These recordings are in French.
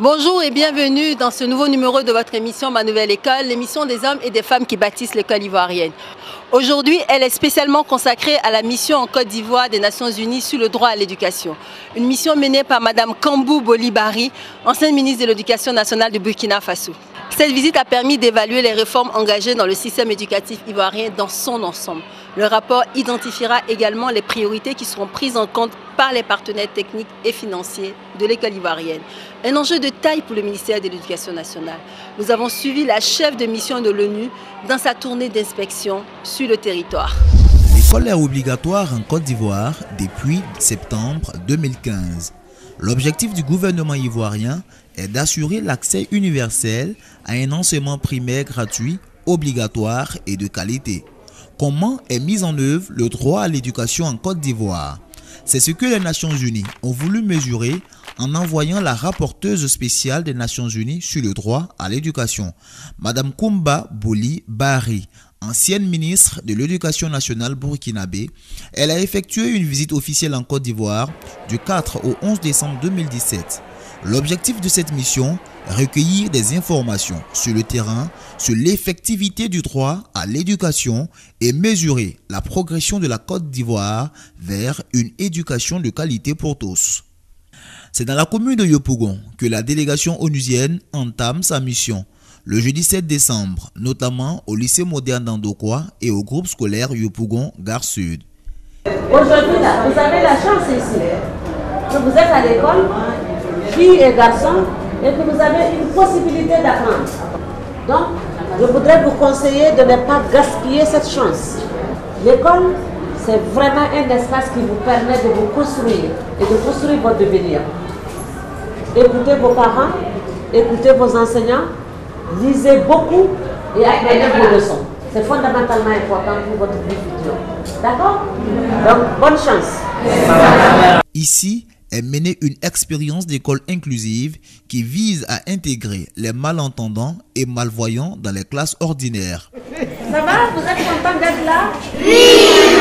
Bonjour et bienvenue dans ce nouveau numéro de votre émission Ma Nouvelle École, l'émission des hommes et des femmes qui bâtissent l'école ivoirienne. Aujourd'hui, elle est spécialement consacrée à la mission en Côte d'Ivoire des Nations Unies sur le droit à l'éducation. Une mission menée par Mme Kambou Bolibari, ancienne ministre de l'Éducation nationale du Burkina Faso. Cette visite a permis d'évaluer les réformes engagées dans le système éducatif ivoirien dans son ensemble. Le rapport identifiera également les priorités qui seront prises en compte par les partenaires techniques et financiers de l'école ivoirienne. Un enjeu de taille pour le ministère de l'Éducation nationale. Nous avons suivi la chef de mission de l'ONU dans sa tournée d'inspection sur le territoire. L'école est obligatoire en Côte d'Ivoire depuis septembre 2015. L'objectif du gouvernement ivoirien est d'assurer l'accès universel à un enseignement primaire gratuit, obligatoire et de qualité. Comment est mis en œuvre le droit à l'éducation en Côte d'Ivoire? C'est ce que les Nations Unies ont voulu mesurer en envoyant la rapporteuse spéciale des Nations Unies sur le droit à l'éducation, Mme Koumba Bolibari, ancienne ministre de l'Éducation nationale burkinabé. Elle a effectué une visite officielle en Côte d'Ivoire du 4 au 11 décembre 2017. L'objectif de cette mission, recueillir des informations sur le terrain, sur l'effectivité du droit à l'éducation et mesurer la progression de la Côte d'Ivoire vers une éducation de qualité pour tous. C'est dans la commune de Yopougon que la délégation onusienne entame sa mission le jeudi 7 décembre, notamment au lycée moderne d'Andokwa et au groupe scolaire Yopougon Gare Sud. Aujourd'hui, vous avez la chance ici que vous êtes à l'école, filles et garçons, et que vous avez une possibilité d'apprendre. Donc, je voudrais vous conseiller de ne pas gaspiller cette chance. L'école, c'est vraiment un espace qui vous permet de vous construire et de construire votre devenir. Écoutez vos parents, écoutez vos enseignants, lisez beaucoup et apprenez vos leçons. C'est fondamentalement important pour votre vie future. D'accord? Donc, bonne chance. Ici est menée une expérience d'école inclusive qui vise à intégrer les malentendants et malvoyants dans les classes ordinaires. Ça va? Vous êtes content d'être là? Oui,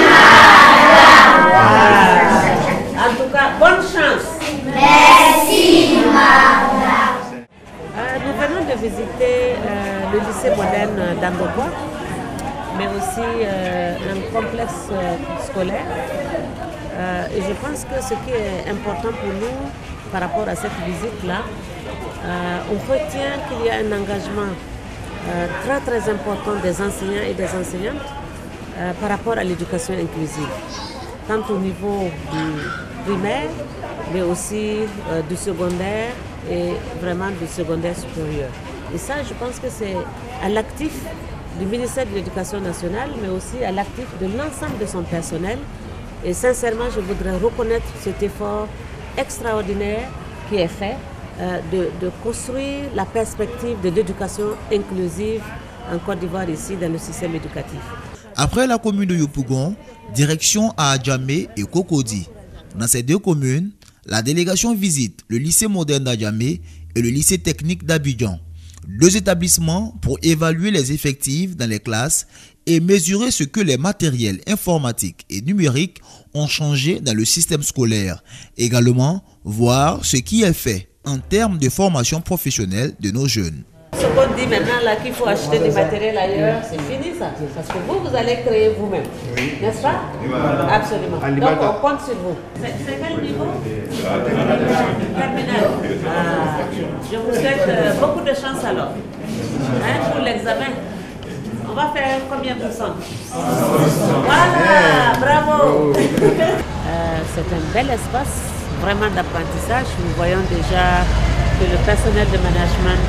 En tout cas, bonne chance. merci, madame. Nous venons de visiter le lycée moderne d'Andokwa, mais aussi un complexe scolaire. Et je pense que ce qui est important pour nous par rapport à cette visite-là, on retient qu'il y a un engagement très important des enseignants et des enseignantes par rapport à l'éducation inclusive, tant au niveau du primaire, mais aussi du secondaire et vraiment du secondaire supérieur. Et ça, je pense que c'est à l'actif du ministère de l'Éducation nationale, mais aussi à l'actif de l'ensemble de son personnel. Et sincèrement, je voudrais reconnaître cet effort extraordinaire qui est fait de construire la perspective de l'éducation inclusive en Côte d'Ivoire ici dans le système éducatif. Après la commune de Yopougon, direction à Adjamé et Cocody. Dans ces deux communes, la délégation visite le lycée moderne d'Adjamé et le lycée technique d'Abidjan. Deux établissements pour évaluer les effectifs dans les classes et mesurer ce que les matériels informatiques et numériques ont changé dans le système scolaire. Également, voir ce qui est fait en termes de formation professionnelle de nos jeunes. Ce qu'on dit maintenant là qu'il faut acheter du matériel ailleurs, c'est fini ça. Parce que vous allez créer vous-même. N'est-ce pas? Absolument. Donc on compte sur vous. C'est quel niveau? Terminal. Je vous souhaite beaucoup de chance alors. Pour l'examen. On va faire combien de pourcents? Voilà, bravo. C'est un bel espace, vraiment d'apprentissage. Nous voyons déjà que le personnel de management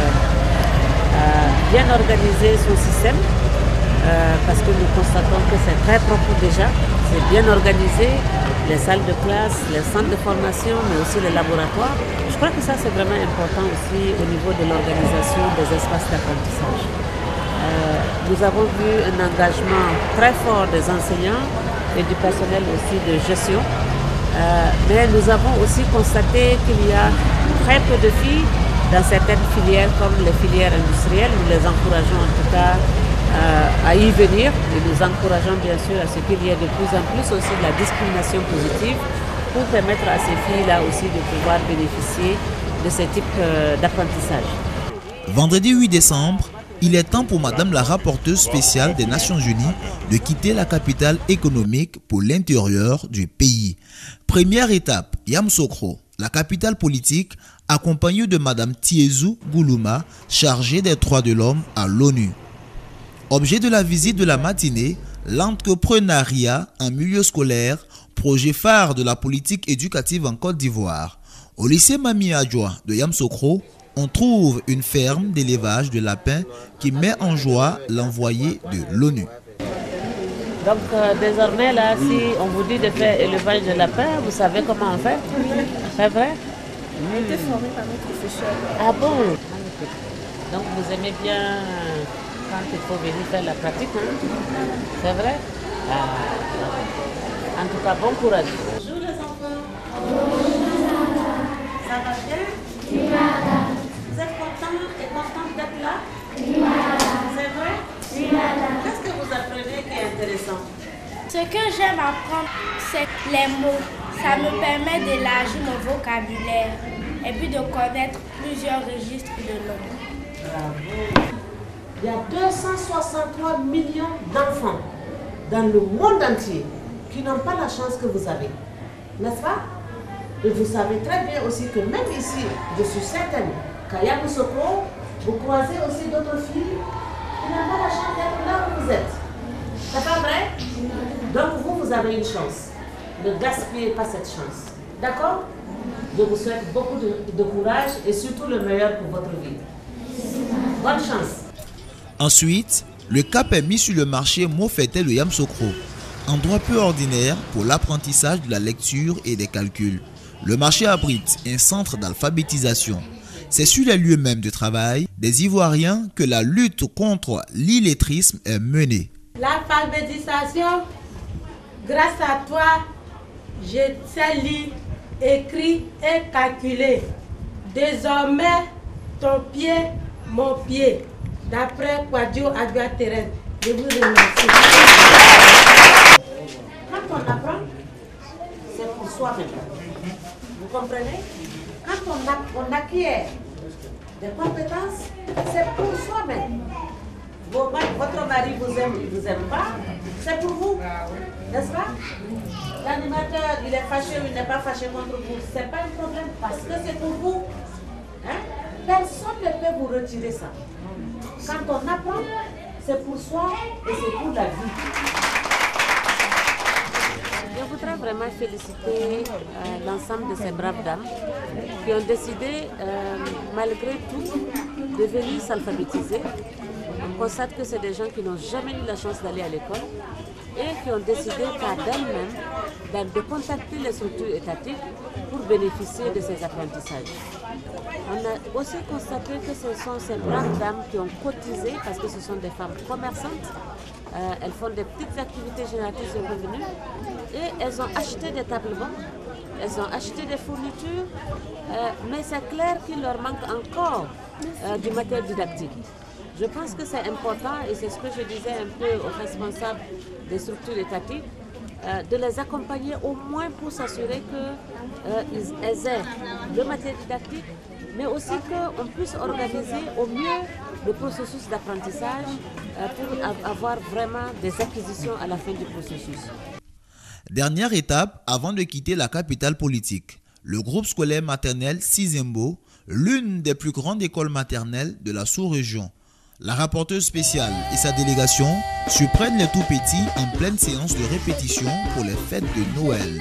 a bien organisé son système parce que nous constatons que c'est très propre déjà, c'est bien organisé, les salles de classe, les centres de formation, mais aussi les laboratoires. Je crois que ça c'est vraiment important aussi au niveau de l'organisation des espaces d'apprentissage. Nous avons vu un engagement très fort des enseignants et du personnel aussi de gestion. Mais nous avons aussi constaté qu'il y a très peu de filles dans certaines filières comme les filières industrielles. Nous les encourageons en tout cas à y venir et nous encourageons bien sûr à ce qu'il y ait de plus en plus aussi de la discrimination positive pour permettre à ces filles-là aussi de pouvoir bénéficier de ce type d'apprentissage. Vendredi 8 décembre, il est temps pour Madame la rapporteure spéciale des Nations Unies de quitter la capitale économique pour l'intérieur du pays. Première étape, Yamoussoukro, la capitale politique, accompagnée de Madame Tiézou Goulouma, chargée des droits de l'homme à l'ONU. Objet de la visite de la matinée, l'entrepreneuriat en milieu scolaire, projet phare de la politique éducative en Côte d'Ivoire. Au lycée Mami Adjoa de Yamoussoukro, on trouve une ferme d'élevage de lapins qui met en joie l'envoyé de l'ONU. Donc désormais là, si on vous dit de faire élevage de lapins, vous savez comment on fait? C'est vrai? On a été formé par notre professeur. Ah bon? Donc vous aimez bien quand il faut venir faire la pratique, hein? C'est vrai? En tout cas, bon courage. Bonjour les enfants. Ça va bien? Oui, madame. Vous êtes contents et contentes d'être là? Oui, madame. C'est vrai? Oui, madame. Qu'est-ce que vous apprenez qui est intéressant? Ce que j'aime apprendre, c'est les mots. Ça me permet d'élargir mon vocabulaire et puis de connaître plusieurs registres de langues. Bravo. Il y a 263 millions d'enfants dans le monde entier qui n'ont pas la chance que vous avez. N'est-ce pas? Et vous savez très bien aussi que même ici, je suis certaine qu'à Yamoussoukro, vous croisez aussi d'autres filles qui n'ont pas la chance d'être là où vous êtes. C'est pas vrai? Donc vous avez une chance. Ne gaspillez pas cette chance. D'accord? Je vous souhaite beaucoup de courage et surtout le meilleur pour votre vie. Bonne chance. Ensuite, le cap est mis sur le marché Mofeté de Yamoussoukro, endroit peu ordinaire pour l'apprentissage de la lecture et des calculs. Le marché abrite un centre d'alphabétisation. C'est sur les lieux mêmes de travail des Ivoiriens que la lutte contre l'illettrisme est menée. L'alphabétisation, grâce à toi, je sais lire, écrire et calculer. Désormais, ton pied, mon pied. D'après Kwadjo Adjoa Thérèse, je vous remercie. Quand on apprend, c'est pour soi-même. Vous comprenez? Quand on acquiert des compétences, c'est pour soi-même. Votre mari vous aime, il ne vous aime pas, c'est pour vous. N'est-ce pas? L'animateur, il est fâché ou il n'est pas fâché contre vous, ce n'est pas un problème parce que c'est pour vous. Hein? Personne ne peut vous retirer ça. Quand on apprend, c'est pour soi et c'est pour la vie. Je voudrais vraiment féliciter l'ensemble de ces braves dames qui ont décidé, malgré tout, de venir s'alphabétiser. On constate que c'est des gens qui n'ont jamais eu la chance d'aller à l'école et qui ont décidé par d'elles-mêmes de contacter les structures étatiques pour bénéficier de ces apprentissages. On a aussi constaté que ce sont ces braves dames qui ont cotisé parce que ce sont des femmes commerçantes. Elles font des petites activités génératrices de revenus et elles ont acheté des tablements, elles ont acheté des fournitures, mais c'est clair qu'il leur manque encore du matériel didactique. Je pense que c'est important et c'est ce que je disais un peu aux responsables des structures étatiques, de les accompagner au moins pour s'assurer qu'elles aient le matériel didactique, mais aussi qu'on puisse organiser au mieux le processus d'apprentissage pour avoir vraiment des acquisitions à la fin du processus. Dernière étape avant de quitter la capitale politique, le groupe scolaire maternel Sizembo, l'une des plus grandes écoles maternelles de la sous-région. La rapporteure spéciale et sa délégation surprennent les tout-petits en pleine séance de répétition pour les fêtes de Noël.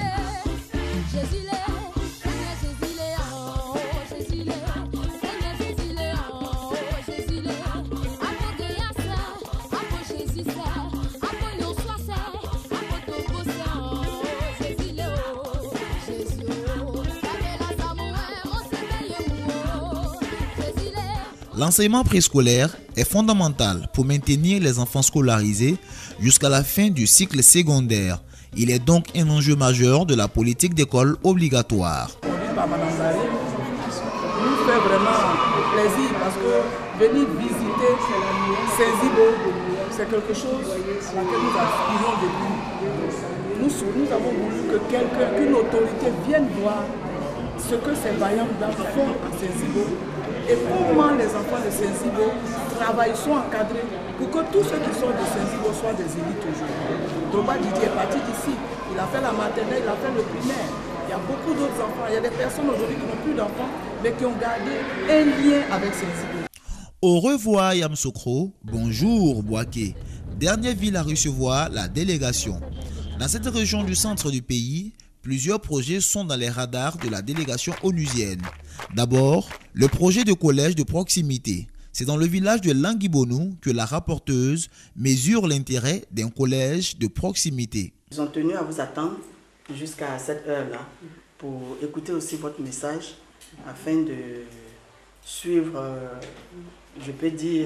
L'enseignement préscolaire est fondamental pour maintenir les enfants scolarisés jusqu'à la fin du cycle secondaire. Il est donc un enjeu majeur de la politique d'école obligatoire. Madame Zari nous fait vraiment plaisir parce que venir visiter Sizembo, c'est quelque chose à laquelle nous aspirons depuis. Nous avons voulu que qu'une autorité vienne voir ce que ces Bayambas font à Saint-Zibo et comment les enfants de Saint-Zibo travaillent, sont encadrés pour que tous ceux qui sont de Saint-Zibo soient des élites aujourd'hui. Thomas Didier est parti d'ici, il a fait la maternelle, il a fait le primaire. Il y a beaucoup d'autres enfants, il y a des personnes aujourd'hui qui n'ont plus d'enfants, mais qui ont gardé un lien avec Saint-Zibo. Au revoir Yamsokro, bonjour Boaké, dernière ville à recevoir la délégation. Dans cette région du centre du pays, plusieurs projets sont dans les radars de la délégation onusienne. D'abord, le projet de collège de proximité. C'est dans le village de Languibonou que la rapporteuse mesure l'intérêt d'un collège de proximité. Ils ont tenu à vous attendre jusqu'à cette heure-là pour écouter aussi votre message afin de suivre, je peux dire,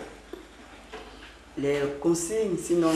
les consignes, sinon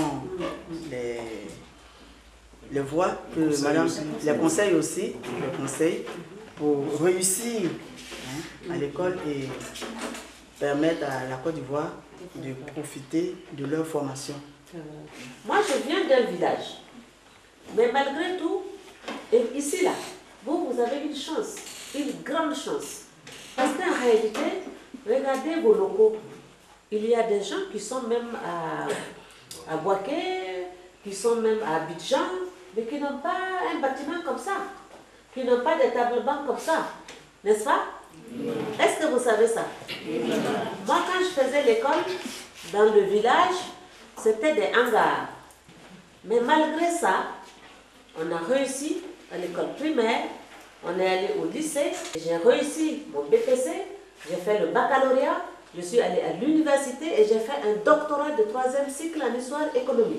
les voies que madame, les conseils aussi, les conseils pour réussir à l'école et permettre à la Côte d'Ivoire de profiter de leur formation. Moi, je viens d'un village, mais malgré tout, et ici là, vous avez une chance, une grande chance. Parce qu'en réalité, regardez vos locaux. Il y a des gens qui sont même à Boaké, qui sont même à Abidjan, mais qui n'ont pas un bâtiment comme ça, qui n'ont pas d'établissements comme ça, n'est-ce pas? Est-ce que vous savez ça? Moi, quand je faisais l'école, dans le village, c'était des hangars. Mais malgré ça, on a réussi à l'école primaire, on est allé au lycée, j'ai réussi mon BPC, j'ai fait le baccalauréat, je suis allé à l'université et j'ai fait un doctorat de 3e cycle en histoire économique.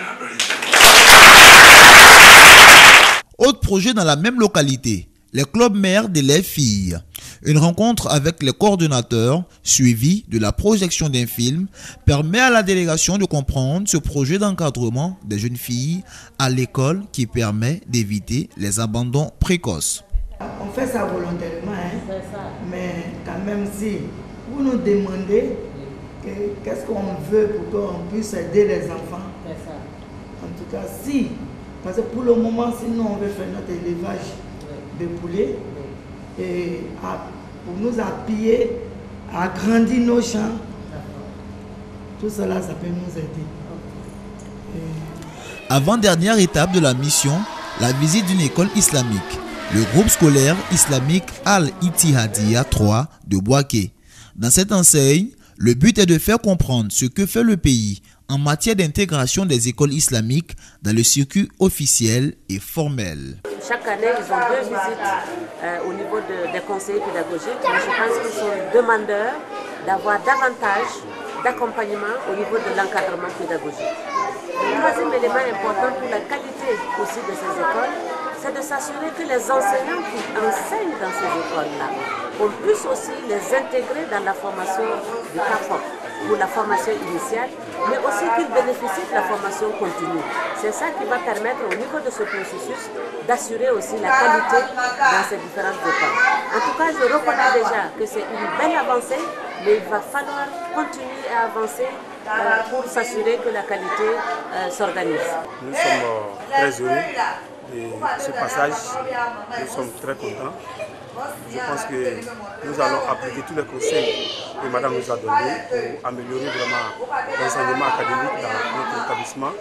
Autre projet dans la même localité, les clubs mères d'élèves filles. Une rencontre avec les coordonnateurs, suivie de la projection d'un film, permet à la délégation de comprendre ce projet d'encadrement des jeunes filles à l'école qui permet d'éviter les abandons précoces. On fait ça volontairement, mais quand même si vous nous demandez qu'est-ce qu'on veut pour qu'on puisse aider les enfants, en tout cas si, parce que pour le moment sinon on veut faire notre élevage de poulets et pour nous appuyer à agrandir nos champs, tout cela ça peut nous aider. Avant-dernière étape de la mission, la visite d'une école islamique. Le groupe scolaire islamique Al-Ittihadiyya 3 de Boaké. Dans cette enseigne, le but est de faire comprendre ce que fait le pays en matière d'intégration des écoles islamiques dans le circuit officiel et formel. Chaque année, ils ont 2 visites au niveau des conseillers pédagogiques. Mais je pense qu'ils sont demandeurs d'avoir davantage d'accompagnement au niveau de l'encadrement pédagogique. Le troisième élément important pour la qualité aussi de ces écoles, c'est de s'assurer que les enseignants qui enseignent dans ces écoles-là, on puisse aussi les intégrer dans la formation du CAFOP, pour la formation initiale, mais aussi qu'ils bénéficient de la formation continue. C'est ça qui va permettre au niveau de ce processus d'assurer aussi la qualité dans ces différentes écoles. En tout cas, je reconnais déjà que c'est une belle avancée, mais il va falloir continuer à avancer pour s'assurer que la qualité s'organise. Nous sommes très heureux de ce passage, nous sommes très contents. Je pense que nous allons appliquer tous les conseils que Madame nous a donnés pour améliorer vraiment l'enseignement académique dans notre établissement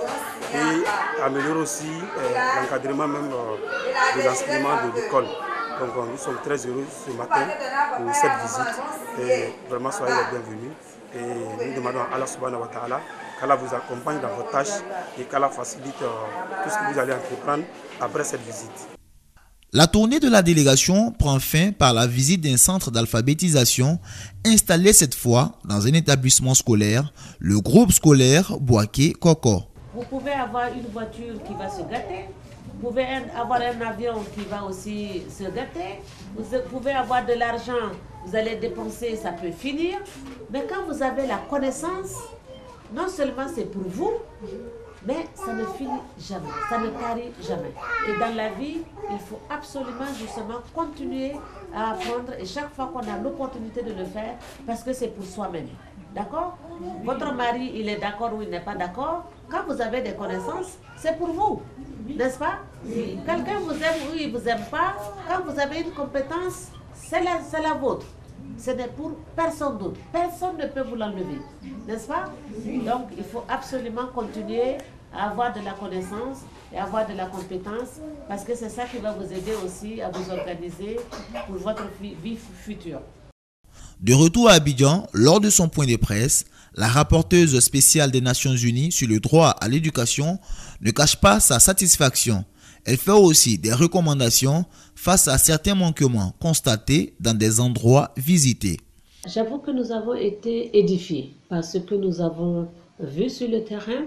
et améliorer aussi l'encadrement même de l'enseignement de l'école. Donc nous sommes très heureux ce matin pour cette visite et vraiment soyez les bienvenus. Et nous demandons à Allah subhanahu wa ta'ala qu'Allah vous accompagne dans vos tâches et qu'Allah facilite tout ce que vous allez entreprendre après cette visite. La tournée de la délégation prend fin par la visite d'un centre d'alphabétisation installé cette fois dans un établissement scolaire, le groupe scolaire Boaké Koko. Vous pouvez avoir une voiture qui va se gâter, vous pouvez avoir un avion qui va aussi se gâter, vous pouvez avoir de l'argent, vous allez dépenser, ça peut finir. Mais quand vous avez la connaissance, non seulement c'est pour vous, mais ça ne finit jamais, ça ne tarit jamais. Et dans la vie, il faut absolument justement continuer à apprendre et chaque fois qu'on a l'opportunité de le faire, parce que c'est pour soi-même. D'accord? Votre mari, il est d'accord ou il n'est pas d'accord. Quand vous avez des connaissances, c'est pour vous, n'est-ce pas? Quelqu'un vous aime ou il ne vous aime pas. Quand vous avez une compétence, c'est la vôtre. Ce n'est pour personne d'autre. Personne ne peut vous l'enlever, n'est-ce pas? Donc, il faut absolument continuer à avoir de la connaissance et avoir de la compétence, parce que c'est ça qui va vous aider aussi à vous organiser pour votre vie future. De retour à Abidjan, lors de son point de presse, la rapporteuse spéciale des Nations Unies sur le droit à l'éducation ne cache pas sa satisfaction. Elle fait aussi des recommandations face à certains manquements constatés dans des endroits visités. J'avoue que nous avons été édifiés par ce que nous avons vu sur le terrain.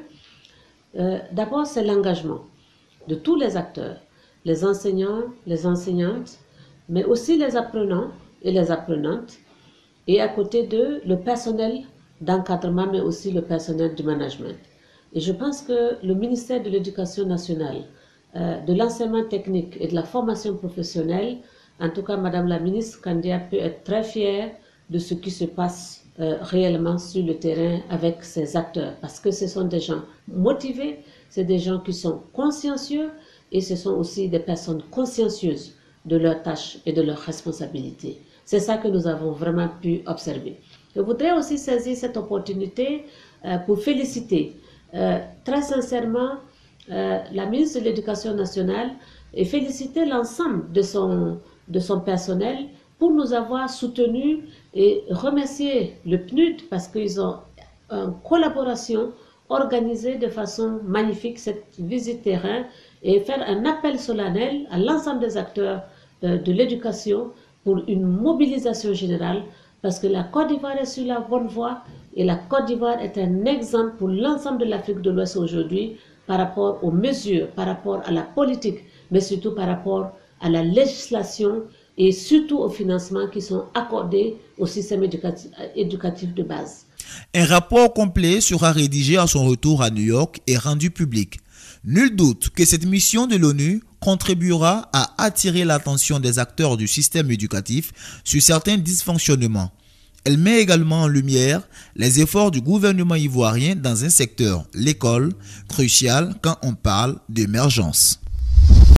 D'abord, c'est l'engagement de tous les acteurs, les enseignants, les enseignantes, mais aussi les apprenants et les apprenantes, et à côté d'eux, le personnel d'encadrement, mais aussi le personnel du management. Et je pense que le ministère de l'Éducation nationale, de l'enseignement technique et de la formation professionnelle, en tout cas Madame la ministre Kandia peut être très fière de ce qui se passe réellement sur le terrain avec ces acteurs, parce que ce sont des gens motivés, c'est des gens qui sont consciencieux et ce sont aussi des personnes consciencieuses de leurs tâches et de leurs responsabilités. C'est ça que nous avons vraiment pu observer. Je voudrais aussi saisir cette opportunité pour féliciter très sincèrement la ministre de l'Éducation nationale et féliciter l'ensemble de son personnel pour nous avoir soutenus et remercier le PNUD parce qu'ils ont en collaboration organisé de façon magnifique cette visite terrain et faire un appel solennel à l'ensemble des acteurs de l'éducation pour une mobilisation générale parce que la Côte d'Ivoire est sur la bonne voie et la Côte d'Ivoire est un exemple pour l'ensemble de l'Afrique de l'Ouest aujourd'hui par rapport aux mesures, par rapport à la politique, mais surtout par rapport à la législation et surtout aux financements qui sont accordés au système éducatif de base. Un rapport complet sera rédigé à son retour à New York et rendu public. Nul doute que cette mission de l'ONU contribuera à attirer l'attention des acteurs du système éducatif sur certains dysfonctionnements. Elle met également en lumière les efforts du gouvernement ivoirien dans un secteur, l'école, crucial quand on parle d'émergence.